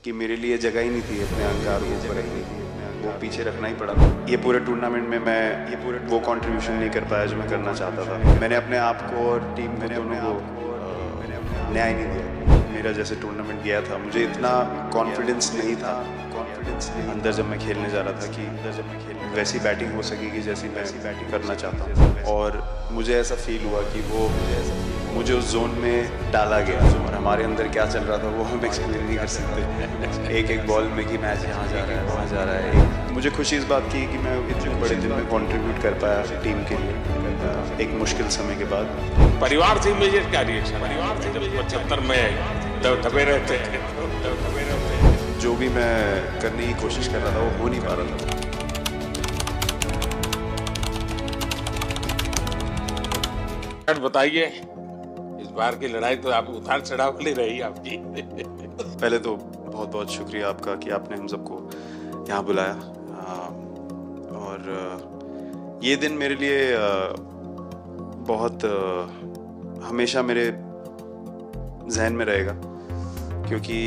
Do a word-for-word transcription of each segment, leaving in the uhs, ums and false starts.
कि मेरे लिए जगह ही नहीं थी अपने अहंकार को ऊपर रखने की, वो पीछे रखना ही पड़ा। ये पूरे टूर्नामेंट में मैं ये पूरे वो कंट्रीब्यूशन नहीं कर पाया जो मैं करना चाहता था। मैंने अपने आप को और टीम को दोनों को न्याय नहीं दिया। मेरा जैसे टूर्नामेंट गया था, मुझे इतना कॉन्फिडेंस नहीं था कॉन्फिडेंस अंदर जब मैं खेलने जा रहा था कि अंदर जब मैं खेलने वैसी बैटिंग हो सकेगी जैसी मैं बैटिंग करना चाहता हूँ। और मुझे ऐसा फील हुआ कि वो मुझे उस जोन में डाला गया और हमारे अंदर क्या चल रहा था वो हम एक्सप्लेन नहीं कर सकते। एक एक बॉल में कि मैच यहाँ जा रहा है वहाँ जा रहा है। मुझे खुशी इस बात की कि मैं इतने बड़े दिन में कंट्रीब्यूट कर पाया टीम के लिए एक मुश्किल समय के बाद। परिवार से इमीडिएट क्या रिएक्शन? परिवार से जब पचहत्तर में दबे रहते थे दबे रहते जो भी मैं करने की कोशिश कर रहा था वो हो नहीं पा रहा था। बताइए, इस बार की लड़ाई तो आप उतार चढ़ाव वाली रही आपकी। पहले तो बहुत बहुत शुक्रिया आपका कि आपने हम सबको यहाँ बुलाया। और ये दिन मेरे लिए बहुत हमेशा मेरे जहन में रहेगा, क्योंकि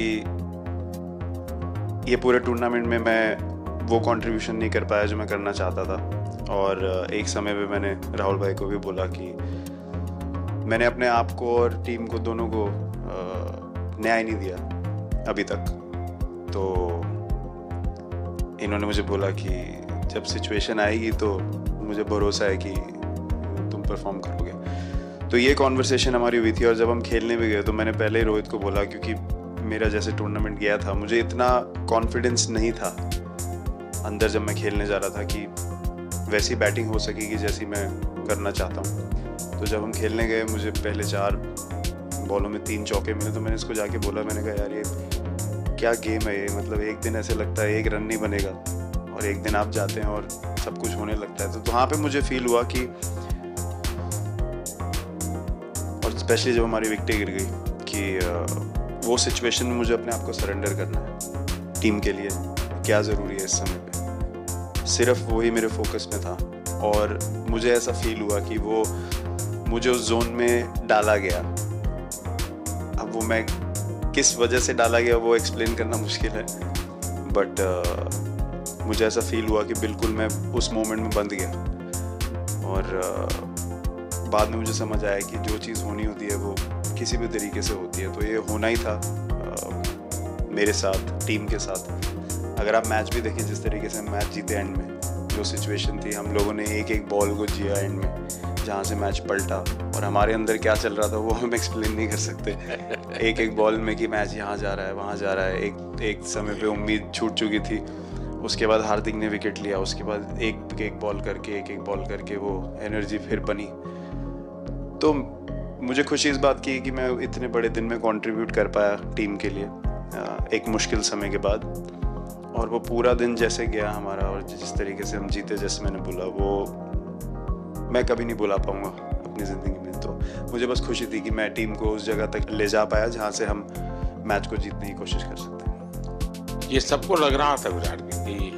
ये पूरे टूर्नामेंट में मैं वो कंट्रीब्यूशन नहीं कर पाया जो मैं करना चाहता था। और एक समय पे मैंने राहुल भाई को भी बोला कि मैंने अपने आप को और टीम को दोनों को न्याय नहीं दिया अभी तक। तो इन्होंने मुझे बोला कि जब सिचुएशन आएगी तो मुझे भरोसा है कि तुम परफॉर्म करोगे। तो ये कॉन्वर्सेशन हमारी हुई थी। और जब हम खेलने भी गए तो मैंने पहले ही रोहित को बोला, क्योंकि मेरा जैसे टूर्नामेंट गया था मुझे इतना कॉन्फिडेंस नहीं था अंदर जब मैं खेलने जा रहा था कि वैसी बैटिंग हो सकेगी जैसी मैं करना चाहता हूँ। तो जब हम खेलने गए मुझे पहले चार बॉलों में तीन चौके मिले। तो मैंने इसको जाके बोला, मैंने कहा यार ये क्या गेम है ये, मतलब एक दिन ऐसे लगता है एक रन नहीं बनेगा और एक दिन आप जाते हैं और सब कुछ होने लगता है। तो वहाँ पे मुझे फील हुआ कि, और स्पेशली जब हमारी विकेटें गिर गई, कि वो सिचुएशन में मुझे अपने आप को सरेंडर करना है टीम के लिए। क्या ज़रूरी है इस समय पे, सिर्फ वही मेरे फोकस में था। और मुझे ऐसा फील हुआ कि वो मुझे उस जोन में डाला गया। अब वो मैं किस वजह से डाला गया वो एक्सप्लेन करना मुश्किल है, बट uh, मुझे ऐसा फील हुआ कि बिल्कुल मैं उस मोमेंट में बंद गया। और uh, बाद में मुझे समझ आया कि जो चीज़ होनी होती है वो किसी भी तरीके से होती है। तो ये होना ही था uh, मेरे साथ, टीम के साथ। अगर आप मैच भी देखें जिस तरीके से हम मैच जीते एंड में, जो सिचुएशन थी, हम लोगों ने एक एक बॉल को जिया एंड में, जहाँ से मैच पलटा। और हमारे अंदर क्या चल रहा था वो हम एक्सप्लेन नहीं कर सकते। एक एक बॉल में कि मैच यहाँ जा रहा है वहाँ जा रहा है। एक एक समय पे उम्मीद छूट चुकी थी। उसके बाद हार्दिक ने विकेट लिया, उसके बाद एक एक बॉल करके एक एक बॉल करके वो एनर्जी फिर बनी। तो मुझे खुशी इस बात की कि मैं इतने बड़े दिन में कंट्रीब्यूट कर पाया टीम के लिए एक मुश्किल समय के बाद। और वो पूरा दिन जैसे गया हमारा और जिस तरीके से हम जीते, जैसे मैंने बोला, वो मैं कभी नहीं भुला पाऊंगा अपनी ज़िंदगी में। तो मुझे बस खुशी थी कि मैं टीम को उस जगह तक ले जा पाया जहां से हम मैच को जीतने की कोशिश कर सकते हैं। ये सबको लग रहा था विराट कि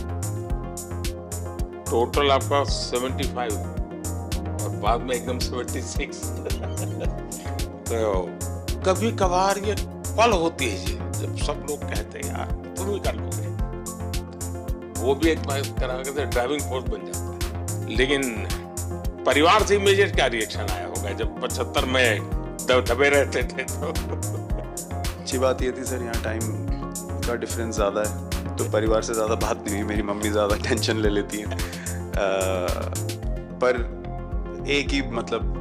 टोटल आपका पचहत्तर और बाद में एकदम छिहत्तर। तो कभी कभार ये पल होती है जी जब सब लोग कहते हैं यार तुम ही कर लोगे, वो भी एक तरह से ड्राइविंग फोर्स बन जाता है। लेकिन परिवार से इमीडिएट क्या रिएक्शन आया होगा जब पचहत्तर में दबे रहते थे? तो अच्छी बात ये थी सर, यहाँ टाइम का डिफरेंस ज़्यादा है तो परिवार से ज़्यादा बात नहीं हुई। मेरी मम्मी ज़्यादा टेंशन ले लेती हैं। पर एक ही मतलब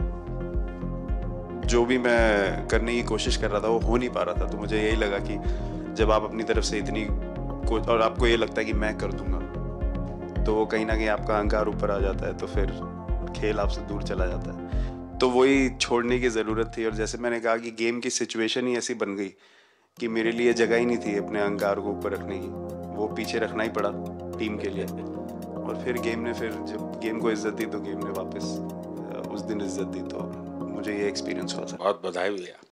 जो भी मैं करने की कोशिश कर रहा था वो हो नहीं पा रहा था। तो मुझे यही लगा कि जब आप अपनी तरफ से इतनी और आपको ये लगता है कि मैं कर दूंगा, तो वो कहीं ना कहीं आपका अहंकार ऊपर आ जाता है, तो फिर खेल आपसे दूर चला जाता है। तो वही छोड़ने की ज़रूरत थी। और जैसे मैंने कहा कि गेम की सिचुएशन ही ऐसी बन गई कि मेरे लिए जगह ही नहीं थी अपने अहंकार को ऊपर रखने की, वो पीछे रखना ही पड़ा टीम के लिए। और फिर गेम ने फिर जब गेम को इज्जत दी तो गेम ने वापस उस दिन इज्जत दी। तो मुझे ये एक्सपीरियंस हुआ था। बहुत बधाई भैया।